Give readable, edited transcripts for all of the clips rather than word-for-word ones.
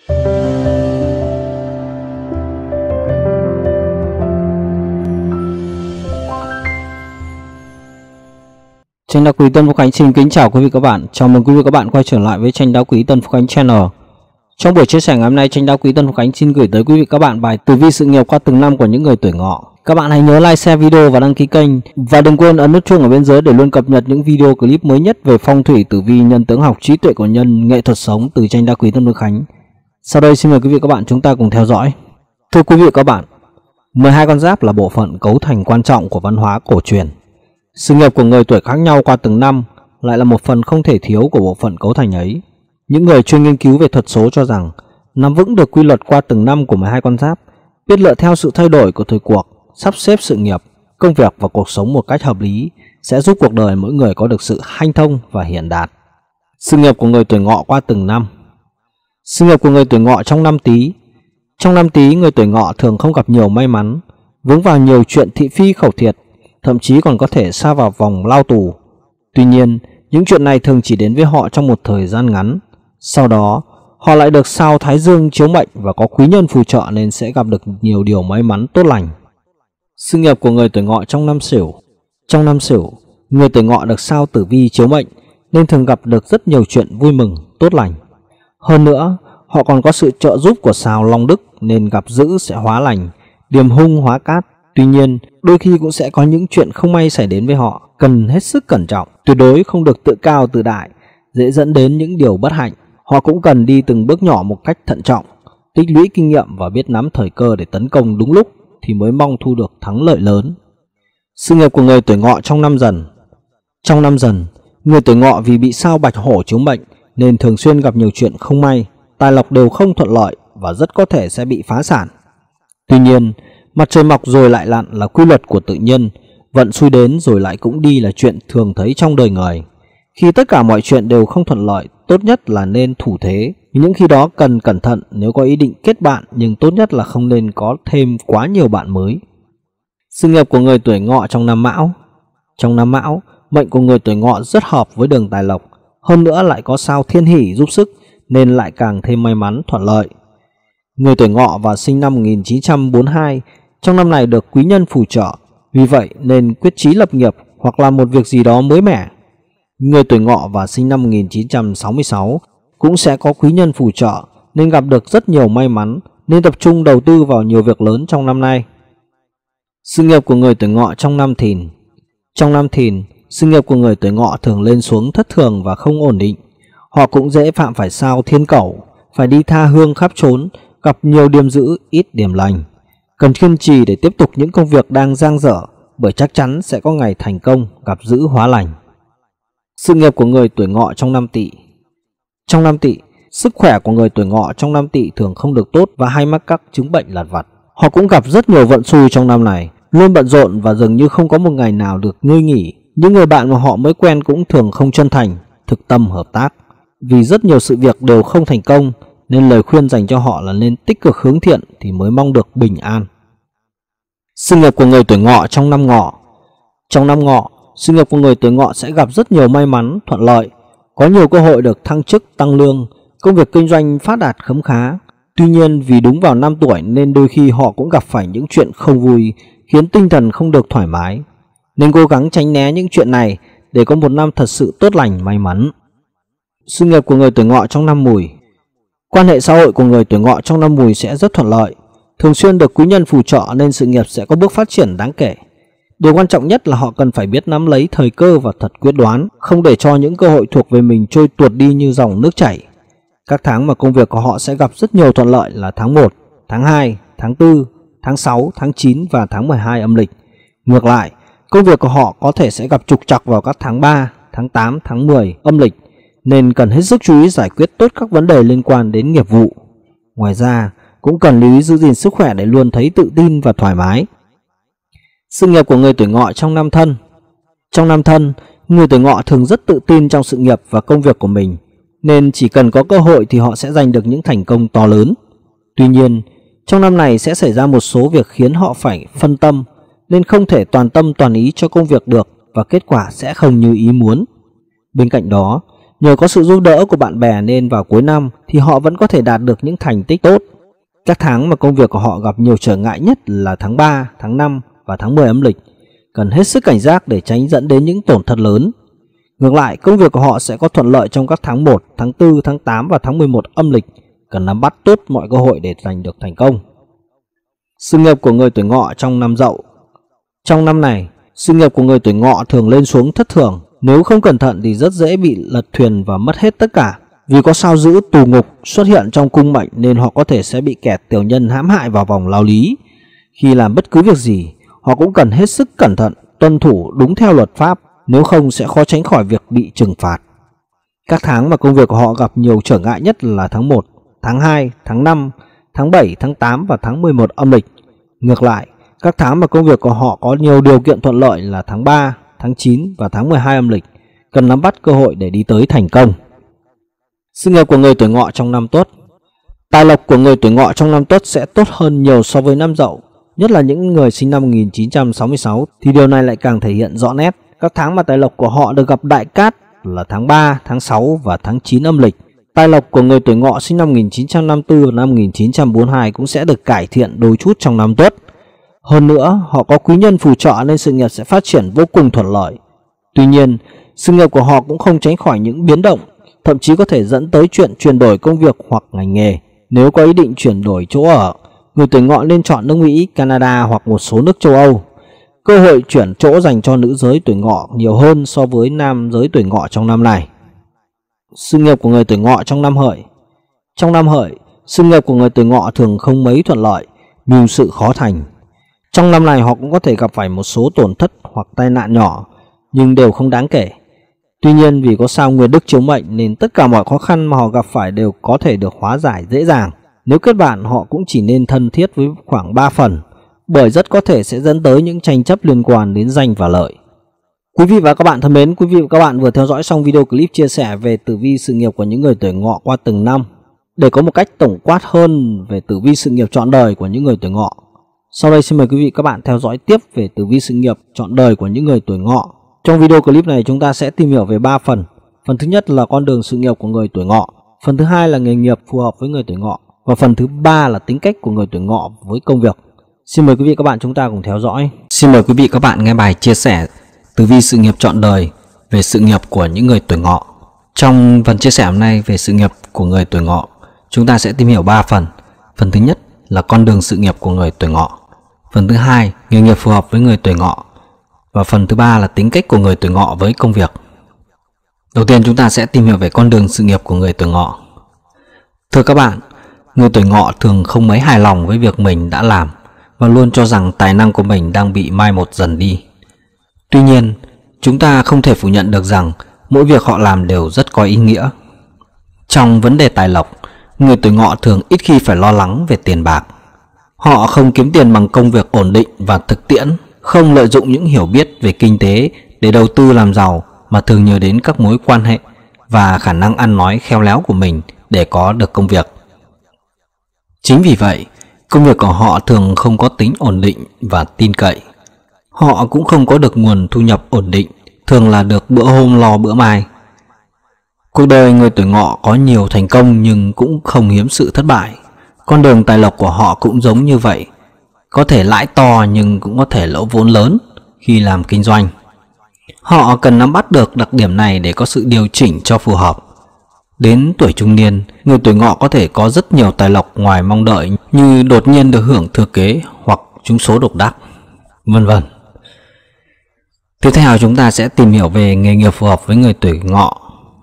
Tranh đá quý Tân Phúc Khánh xin kính chào quý vị các bạn. Chào mừng quý vị các bạn quay trở lại với tranh đá quý Tân Phúc Khánh Channel. Trong buổi chia sẻ ngày hôm nay, tranh đá quý Tân Phúc Khánh xin gửi tới quý vị các bạn bài tử vi sự nghiệp qua từng năm của những người tuổi Ngọ. Các bạn hãy nhớ like, share video và đăng ký kênh, và đừng quên ấn nút chuông ở bên dưới để luôn cập nhật những video clip mới nhất về phong thủy, tử vi, nhân tướng học, trí tuệ của nhân, nghệ thuật sống từ tranh đá quý Tân Phúc Khánh. Sau đây xin mời quý vị các bạn chúng ta cùng theo dõi. Thưa quý vị các bạn, 12 con giáp là bộ phận cấu thành quan trọng của văn hóa cổ truyền. Sự nghiệp của người tuổi khác nhau qua từng năm lại là một phần không thể thiếu của bộ phận cấu thành ấy. Những người chuyên nghiên cứu về thuật số cho rằng nắm vững được quy luật qua từng năm của 12 con giáp, biết lựa theo sự thay đổi của thời cuộc, sắp xếp sự nghiệp, công việc và cuộc sống một cách hợp lý sẽ giúp cuộc đời mỗi người có được sự hanh thông và hiển đạt. Sự nghiệp của người tuổi Ngọ qua từng năm. Sự nghiệp của người tuổi Ngọ trong năm Tý. Trong năm Tý, người tuổi Ngọ thường không gặp nhiều may mắn, vướng vào nhiều chuyện thị phi khẩu thiệt, thậm chí còn có thể sa vào vòng lao tù. Tuy nhiên, những chuyện này thường chỉ đến với họ trong một thời gian ngắn. Sau đó, họ lại được sao Thái Dương chiếu mệnh và có quý nhân phù trợ nên sẽ gặp được nhiều điều may mắn tốt lành. Sự nghiệp của người tuổi Ngọ trong năm Sửu. Trong năm Sửu, người tuổi Ngọ được sao Tử Vi chiếu mệnh nên thường gặp được rất nhiều chuyện vui mừng, tốt lành. Hơn nữa, họ còn có sự trợ giúp của sao Long Đức nên gặp dữ sẽ hóa lành, điềm hung hóa cát. Tuy nhiên, đôi khi cũng sẽ có những chuyện không may xảy đến với họ, cần hết sức cẩn trọng, tuyệt đối không được tự cao tự đại, dễ dẫn đến những điều bất hạnh. Họ cũng cần đi từng bước nhỏ một cách thận trọng, tích lũy kinh nghiệm và biết nắm thời cơ để tấn công đúng lúc thì mới mong thu được thắng lợi lớn. Sự nghiệp của người tuổi Ngọ trong năm Dần. Trong năm Dần, người tuổi Ngọ vì bị sao Bạch Hổ chiếu mệnh nên thường xuyên gặp nhiều chuyện không may, tài lộc đều không thuận lợi và rất có thể sẽ bị phá sản. Tuy nhiên, mặt trời mọc rồi lại lặn là quy luật của tự nhiên, vận xui đến rồi lại cũng đi là chuyện thường thấy trong đời người. Khi tất cả mọi chuyện đều không thuận lợi, tốt nhất là nên thủ thế. Những khi đó cần cẩn thận nếu có ý định kết bạn, nhưng tốt nhất là không nên có thêm quá nhiều bạn mới. Sự nghiệp của người tuổi Ngọ trong năm Mão. Trong năm Mão, mệnh của người tuổi Ngọ rất hợp với đường tài lộc, hơn nữa lại có sao Thiên Hỷ giúp sức nên lại càng thêm may mắn thuận lợi. Người tuổi Ngọ và sinh năm 1942 trong năm này được quý nhân phù trợ, vì vậy nên quyết chí lập nghiệp hoặc làm một việc gì đó mới mẻ. Người tuổi Ngọ và sinh năm 1966 cũng sẽ có quý nhân phù trợ nên gặp được rất nhiều may mắn, nên tập trung đầu tư vào nhiều việc lớn trong năm nay. Sự nghiệp của người tuổi Ngọ trong năm Thìn. Trong năm Thìn, sự nghiệp của người tuổi Ngọ thường lên xuống thất thường và không ổn định. Họ cũng dễ phạm phải sao Thiên Cẩu, phải đi tha hương khắp trốn, gặp nhiều điểm dữ, ít điểm lành. Cần kiên trì để tiếp tục những công việc đang dang dở, bởi chắc chắn sẽ có ngày thành công, gặp dữ hóa lành. Sự nghiệp của người tuổi Ngọ trong năm Tỵ. Trong năm Tỵ, sức khỏe của người tuổi Ngọ trong năm Tỵ thường không được tốt và hay mắc các chứng bệnh lặt vặt. Họ cũng gặp rất nhiều vận xui trong năm này, luôn bận rộn và dường như không có một ngày nào được ngơi nghỉ. Những người bạn mà họ mới quen cũng thường không chân thành, thực tâm hợp tác. Vì rất nhiều sự việc đều không thành công, nên lời khuyên dành cho họ là nên tích cực hướng thiện thì mới mong được bình an. Sự nghiệp của người tuổi Ngọ trong năm Ngọ. Trong năm Ngọ, sự nghiệp của người tuổi Ngọ sẽ gặp rất nhiều may mắn, thuận lợi, có nhiều cơ hội được thăng chức, tăng lương, công việc kinh doanh phát đạt khấm khá. Tuy nhiên, vì đúng vào năm tuổi nên đôi khi họ cũng gặp phải những chuyện không vui, khiến tinh thần không được thoải mái. Nên cố gắng tránh né những chuyện này để có một năm thật sự tốt lành, may mắn. Sự nghiệp của người tuổi Ngọ trong năm Mùi. Quan hệ xã hội của người tuổi Ngọ trong năm Mùi sẽ rất thuận lợi, thường xuyên được quý nhân phù trợ nên sự nghiệp sẽ có bước phát triển đáng kể. Điều quan trọng nhất là họ cần phải biết nắm lấy thời cơ và thật quyết đoán, không để cho những cơ hội thuộc về mình trôi tuột đi như dòng nước chảy. Các tháng mà công việc của họ sẽ gặp rất nhiều thuận lợi là tháng 1, tháng 2, tháng 4, tháng 6, tháng 9 và tháng 12 âm lịch. Ngược lại, công việc của họ có thể sẽ gặp trục trặc vào các tháng 3, tháng 8, tháng 10 âm lịch, nên cần hết sức chú ý giải quyết tốt các vấn đề liên quan đến nghiệp vụ. Ngoài ra, cũng cần lưu ý giữ gìn sức khỏe để luôn thấy tự tin và thoải mái. Sự nghiệp của người tuổi Ngọ trong năm Thân. Trong năm Thân, người tuổi Ngọ thường rất tự tin trong sự nghiệp và công việc của mình, nên chỉ cần có cơ hội thì họ sẽ giành được những thành công to lớn. Tuy nhiên, trong năm này sẽ xảy ra một số việc khiến họ phải phân tâm, nên không thể toàn tâm toàn ý cho công việc được và kết quả sẽ không như ý muốn. Bên cạnh đó, Nhờ có sự giúp đỡ của bạn bè nên vào cuối năm thì họ vẫn có thể đạt được những thành tích tốt. Các tháng mà công việc của họ gặp nhiều trở ngại nhất là tháng 3, tháng 5 và tháng 10 âm lịch. Cần hết sức cảnh giác để tránh dẫn đến những tổn thất lớn. Ngược lại, công việc của họ sẽ có thuận lợi trong các tháng 1, tháng 4, tháng 8 và tháng 11 âm lịch. Cần nắm bắt tốt mọi cơ hội để giành được thành công. Sự nghiệp của người tuổi Ngọ trong năm Dậu. Trong năm này, sự nghiệp của người tuổi Ngọ thường lên xuống thất thường. Nếu không cẩn thận thì rất dễ bị lật thuyền và mất hết tất cả. Vì có sao Dữ Tù Ngục xuất hiện trong cung mệnh nên họ có thể sẽ bị kẻ tiểu nhân hãm hại vào vòng lao lý. Khi làm bất cứ việc gì, họ cũng cần hết sức cẩn thận, tuân thủ đúng theo luật pháp, nếu không sẽ khó tránh khỏi việc bị trừng phạt. Các tháng mà công việc của họ gặp nhiều trở ngại nhất là tháng 1, tháng 2, tháng 5, tháng 7, tháng 8 và tháng 11 âm lịch. Ngược lại, các tháng mà công việc của họ có nhiều điều kiện thuận lợi là tháng 3, tháng 9 và tháng 12 âm lịch. Cần nắm bắt cơ hội để đi tới thành công. Sự nghiệp của người tuổi Ngọ trong năm Tuất. Tài lộc của người tuổi Ngọ trong năm Tuất sẽ tốt hơn nhiều so với năm Dậu. Nhất là những người sinh năm 1966 thì điều này lại càng thể hiện rõ nét. Các tháng mà tài lộc của họ được gặp đại cát là tháng 3, tháng 6 và tháng 9 âm lịch. Tài lộc của người tuổi Ngọ sinh năm 1954 và năm 1942 cũng sẽ được cải thiện đôi chút trong năm Tuất. Hơn nữa, họ có quý nhân phù trợ nên sự nghiệp sẽ phát triển vô cùng thuận lợi. Tuy nhiên, sự nghiệp của họ cũng không tránh khỏi những biến động, thậm chí có thể dẫn tới chuyện chuyển đổi công việc hoặc ngành nghề. Nếu có ý định chuyển đổi chỗ ở, người tuổi Ngọ nên chọn nước Mỹ, Canada hoặc một số nước châu Âu. Cơ hội chuyển chỗ dành cho nữ giới tuổi Ngọ nhiều hơn so với nam giới tuổi Ngọ trong năm này. Sự nghiệp của người tuổi Ngọ trong năm Hợi. Trong năm Hợi, sự nghiệp của người tuổi Ngọ thường không mấy thuận lợi, mưu sự khó thành. Trong năm này họ cũng có thể gặp phải một số tổn thất hoặc tai nạn nhỏ, nhưng đều không đáng kể. Tuy nhiên vì có sao Nguyệt Đức chiếu mệnh nên tất cả mọi khó khăn mà họ gặp phải đều có thể được hóa giải dễ dàng. Nếu kết bạn họ cũng chỉ nên thân thiết với khoảng 3 phần, bởi rất có thể sẽ dẫn tới những tranh chấp liên quan đến danh và lợi. Quý vị và các bạn thân mến, quý vị và các bạn vừa theo dõi xong video clip chia sẻ về tử vi sự nghiệp của những người tuổi Ngọ qua từng năm. Để có một cách tổng quát hơn về tử vi sự nghiệp trọn đời của những người tuổi Ngọ, sau đây xin mời quý vị các bạn theo dõi tiếp về tử vi sự nghiệp trọn đời của những người tuổi Ngọ. Trong video clip này chúng ta sẽ tìm hiểu về 3 phần. Phần thứ nhất là con đường sự nghiệp của người tuổi Ngọ, phần thứ hai là nghề nghiệp phù hợp với người tuổi Ngọ, và phần thứ ba là tính cách của người tuổi Ngọ với công việc. Xin mời quý vị các bạn chúng ta cùng theo dõi. Xin mời quý vị các bạn nghe bài chia sẻ tử vi sự nghiệp trọn đời về sự nghiệp của những người tuổi Ngọ. Trong phần chia sẻ hôm nay về sự nghiệp của người tuổi Ngọ, chúng ta sẽ tìm hiểu 3 phần. Phần thứ nhất là con đường sự nghiệp của người tuổi Ngọ, phần thứ hai nghề nghiệp phù hợp với người tuổi Ngọ, và phần thứ ba là tính cách của người tuổi Ngọ với công việc. Đầu tiên chúng ta sẽ tìm hiểu về con đường sự nghiệp của người tuổi Ngọ. Thưa các bạn, người tuổi Ngọ thường không mấy hài lòng với việc mình đã làm và luôn cho rằng tài năng của mình đang bị mai một dần đi. Tuy nhiên, chúng ta không thể phủ nhận được rằng mỗi việc họ làm đều rất có ý nghĩa. Trong vấn đề tài lộc, người tuổi Ngọ thường ít khi phải lo lắng về tiền bạc. Họ không kiếm tiền bằng công việc ổn định và thực tiễn, không lợi dụng những hiểu biết về kinh tế để đầu tư làm giàu, mà thường nhờ đến các mối quan hệ và khả năng ăn nói khéo léo của mình để có được công việc. Chính vì vậy, công việc của họ thường không có tính ổn định và tin cậy. Họ cũng không có được nguồn thu nhập ổn định, thường là được bữa hôm lo bữa mai. Cuộc đời người tuổi Ngọ có nhiều thành công nhưng cũng không hiếm sự thất bại. Con đường tài lộc của họ cũng giống như vậy, có thể lãi to nhưng cũng có thể lỗ vốn lớn khi làm kinh doanh. Họ cần nắm bắt được đặc điểm này để có sự điều chỉnh cho phù hợp. Đến tuổi trung niên, người tuổi Ngọ có thể có rất nhiều tài lộc ngoài mong đợi, như đột nhiên được hưởng thừa kế hoặc trúng số độc đắc, vân vân. Tiếp theo chúng ta sẽ tìm hiểu về nghề nghiệp phù hợp với người tuổi Ngọ.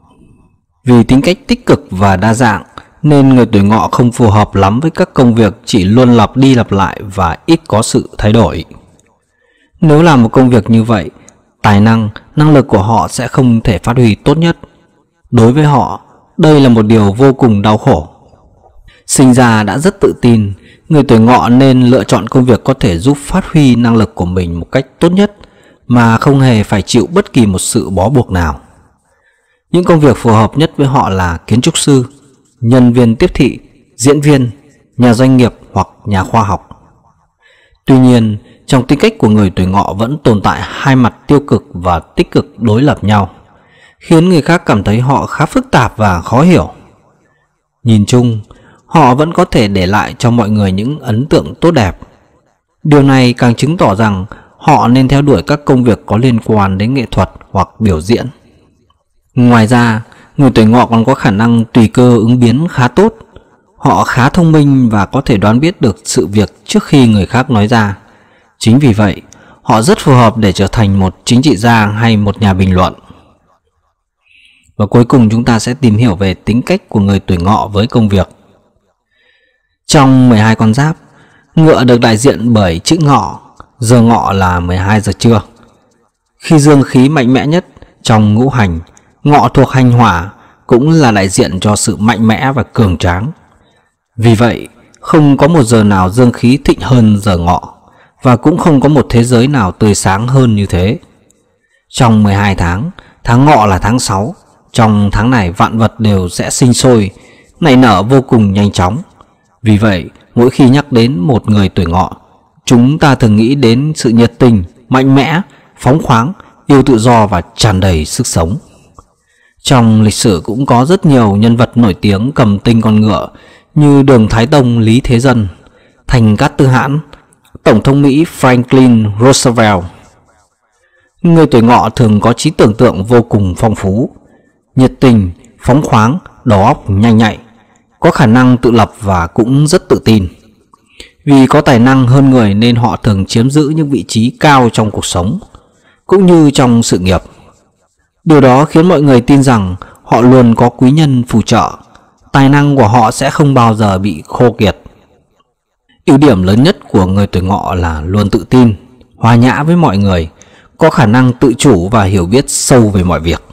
Vì tính cách tích cực và đa dạng nên người tuổi Ngọ không phù hợp lắm với các công việc chỉ luôn lặp đi lặp lại và ít có sự thay đổi. Nếu làm một công việc như vậy, tài năng, năng lực của họ sẽ không thể phát huy tốt nhất. Đối với họ, đây là một điều vô cùng đau khổ. Sinh ra đã rất tự tin, người tuổi Ngọ nên lựa chọn công việc có thể giúp phát huy năng lực của mình một cách tốt nhất mà không hề phải chịu bất kỳ một sự bó buộc nào. Những công việc phù hợp nhất với họ là kiến trúc sư, nhân viên tiếp thị, diễn viên, nhà doanh nghiệp hoặc nhà khoa học. Tuy nhiên, trong tính cách của người tuổi Ngọ vẫn tồn tại hai mặt tiêu cực và tích cực đối lập nhau. khiến người khác cảm thấy họ khá phức tạp và khó hiểu. Nhìn chung, họ vẫn có thể để lại cho mọi người những ấn tượng tốt đẹp. Điều này càng chứng tỏ rằng họ nên theo đuổi các công việc có liên quan đến nghệ thuật hoặc biểu diễn. Ngoài ra, người tuổi Ngọ còn có khả năng tùy cơ ứng biến khá tốt. Họ khá thông minh và có thể đoán biết được sự việc trước khi người khác nói ra. Chính vì vậy, họ rất phù hợp để trở thành một chính trị gia hay một nhà bình luận. Và cuối cùng chúng ta sẽ tìm hiểu về tính cách của người tuổi Ngọ với công việc. Trong 12 con giáp, ngựa được đại diện bởi chữ Ngọ, giờ Ngọ là 12 giờ trưa. Khi dương khí mạnh mẽ nhất trong ngũ hành, Ngọ thuộc hành hỏa cũng là đại diện cho sự mạnh mẽ và cường tráng. Vì vậy, không có một giờ nào dương khí thịnh hơn giờ Ngọ, và cũng không có một thế giới nào tươi sáng hơn như thế. Trong 12 tháng, tháng Ngọ là tháng 6. Trong tháng này vạn vật đều sẽ sinh sôi, nảy nở vô cùng nhanh chóng. Vì vậy, mỗi khi nhắc đến một người tuổi Ngọ, chúng ta thường nghĩ đến sự nhiệt tình, mạnh mẽ, phóng khoáng, yêu tự do và tràn đầy sức sống. Trong lịch sử cũng có rất nhiều nhân vật nổi tiếng cầm tinh con ngựa như Đường Thái Tông Lý Thế Dân, Thành Cát Tư Hãn, Tổng thống Mỹ Franklin Roosevelt. Người tuổi Ngọ thường có trí tưởng tượng vô cùng phong phú, nhiệt tình, phóng khoáng, đầu óc nhanh nhạy, có khả năng tự lập và cũng rất tự tin. Vì có tài năng hơn người nên họ thường chiếm giữ những vị trí cao trong cuộc sống, cũng như trong sự nghiệp. Điều đó khiến mọi người tin rằng họ luôn có quý nhân phù trợ, tài năng của họ sẽ không bao giờ bị khô kiệt. Ưu điểm lớn nhất của người tuổi Ngọ là luôn tự tin, hòa nhã với mọi người, có khả năng tự chủ và hiểu biết sâu về mọi việc.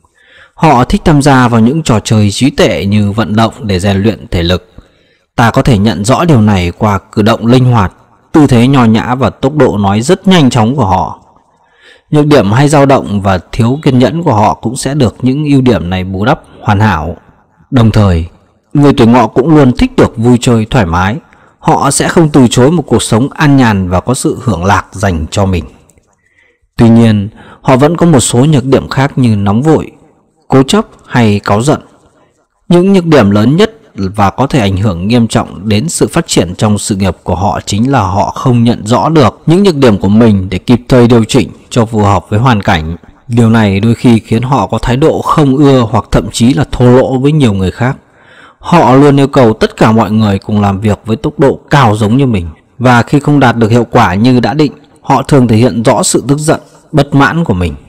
Họ thích tham gia vào những trò chơi trí tuệ như vận động để rèn luyện thể lực. Ta có thể nhận rõ điều này qua cử động linh hoạt, tư thế nho nhã và tốc độ nói rất nhanh chóng của họ. Nhược điểm hay dao động và thiếu kiên nhẫn của họ cũng sẽ được những ưu điểm này bù đắp hoàn hảo. Đồng thời, người tuổi Ngọ cũng luôn thích được vui chơi thoải mái. Họ sẽ không từ chối một cuộc sống an nhàn và có sự hưởng lạc dành cho mình. Tuy nhiên, họ vẫn có một số nhược điểm khác như nóng vội, cố chấp hay cáu giận. Những nhược điểm lớn nhất và có thể ảnh hưởng nghiêm trọng đến sự phát triển trong sự nghiệp của họ chính là họ không nhận rõ được những nhược điểm của mình để kịp thời điều chỉnh cho phù hợp với hoàn cảnh. Điều này đôi khi khiến họ có thái độ không ưa hoặc thậm chí là thô lỗ với nhiều người khác. Họ luôn yêu cầu tất cả mọi người cùng làm việc với tốc độ cao giống như mình, và khi không đạt được hiệu quả như đã định, họ thường thể hiện rõ sự tức giận, bất mãn của mình.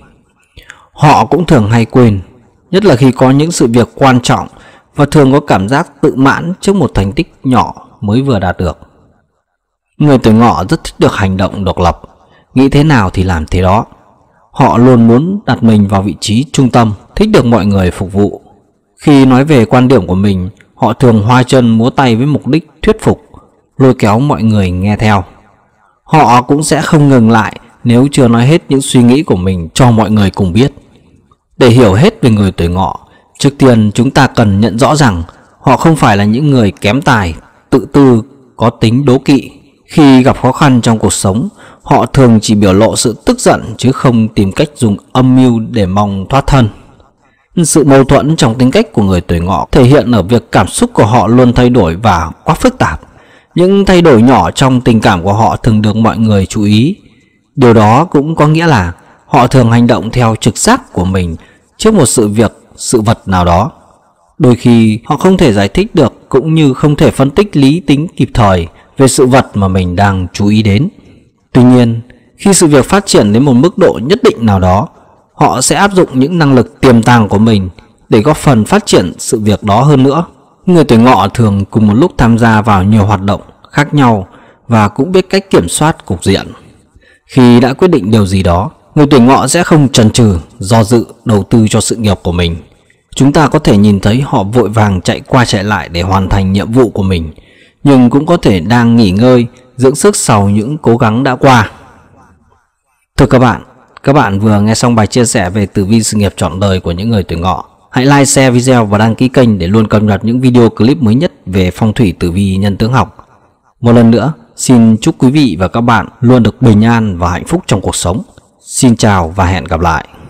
Họ cũng thường hay quên, nhất là khi có những sự việc quan trọng, và thường có cảm giác tự mãn trước một thành tích nhỏ mới vừa đạt được. Người tuổi Ngọ rất thích được hành động độc lập, nghĩ thế nào thì làm thế đó. Họ luôn muốn đặt mình vào vị trí trung tâm, thích được mọi người phục vụ. Khi nói về quan điểm của mình, họ thường hoa chân múa tay với mục đích thuyết phục, lôi kéo mọi người nghe theo. Họ cũng sẽ không ngừng lại nếu chưa nói hết những suy nghĩ của mình cho mọi người cùng biết. Để hiểu hết về người tuổi Ngọ, trước tiên chúng ta cần nhận rõ rằng họ không phải là những người kém tài, tự tư, có tính đố kỵ. Khi gặp khó khăn trong cuộc sống, họ thường chỉ biểu lộ sự tức giận chứ không tìm cách dùng âm mưu để mong thoát thân. Sự mâu thuẫn trong tính cách của người tuổi Ngọ thể hiện ở việc cảm xúc của họ luôn thay đổi và quá phức tạp. Những thay đổi nhỏ trong tình cảm của họ thường được mọi người chú ý. Điều đó cũng có nghĩa là họ thường hành động theo trực giác của mình trước một sự việc, sự vật nào đó. Đôi khi họ không thể giải thích được cũng như không thể phân tích lý tính kịp thời về sự vật mà mình đang chú ý đến. Tuy nhiên, khi sự việc phát triển đến một mức độ nhất định nào đó, họ sẽ áp dụng những năng lực tiềm tàng của mình để góp phần phát triển sự việc đó hơn nữa. Người tuổi Ngọ thường cùng một lúc tham gia vào nhiều hoạt động khác nhau và cũng biết cách kiểm soát cục diện. Khi đã quyết định điều gì đó, người tuổi Ngọ sẽ không chần chừ, do dự đầu tư cho sự nghiệp của mình. Chúng ta có thể nhìn thấy họ vội vàng chạy qua chạy lại để hoàn thành nhiệm vụ của mình, nhưng cũng có thể đang nghỉ ngơi, dưỡng sức sau những cố gắng đã qua. Thưa các bạn vừa nghe xong bài chia sẻ về tử vi sự nghiệp trọn đời của những người tuổi Ngọ. Hãy like, share video và đăng ký kênh để luôn cập nhật những video clip mới nhất về phong thủy tử vi nhân tướng học. Một lần nữa, xin chúc quý vị và các bạn luôn được bình an và hạnh phúc trong cuộc sống. Xin chào và hẹn gặp lại.